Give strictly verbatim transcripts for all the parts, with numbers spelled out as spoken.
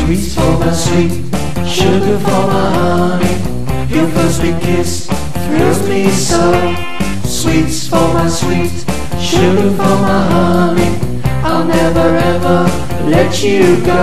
Sweets for my sweet, sugar for my honey. Your first sweet kiss thrills me so. Sweets for my sweet, sugar for my honey. I'll never ever let you go.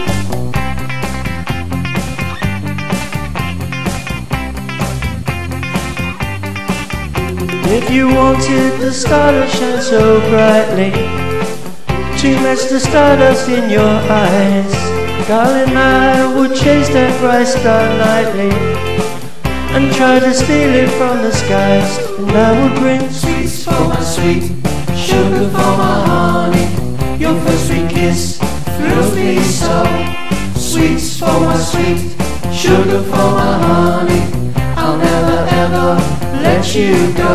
If you wanted the star to shine so brightly, to match the stardust in your eyes, darling, I would chase that bright star nightly and try to steal it from the skies. And I would bring sweets for my sweet, sugar for my honey. Your first sweet kiss thrills me so. Sweets for my sweet, sugar for my honey. I'll never ever let you go.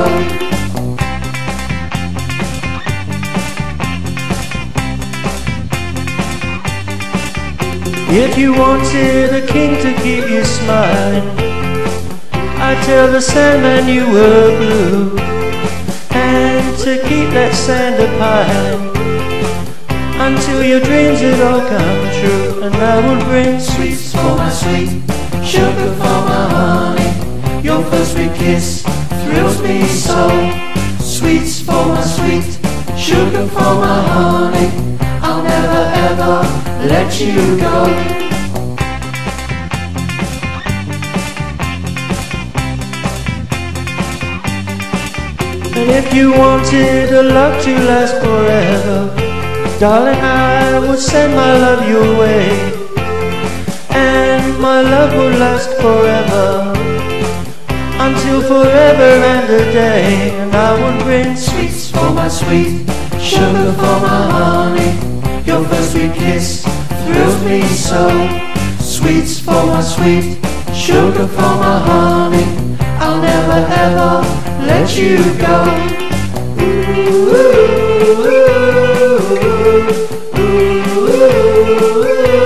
If you wanted a king to keep you smiling, I'd tell the Sandman you were blue, and to keep that sand a-piling until your dreams had all come true. And I would bring sweets for my sweet, sugar for my honey. Your first sweet kiss thrills me so. Sweets for my sweet, sugar for my honey. I'll never ever let you go. And if you wanted a love to last forever, darling, I would send my love your way, and my love will last forever, until forever and a day. And I would bring sweets for my sweet, sugar for my honey. Your first sweet kiss thrills me so. Sweets for my sweet, sugar for my honey. I'll never ever let you go. Ooh, ooh, ooh, ooh, ooh, ooh, ooh.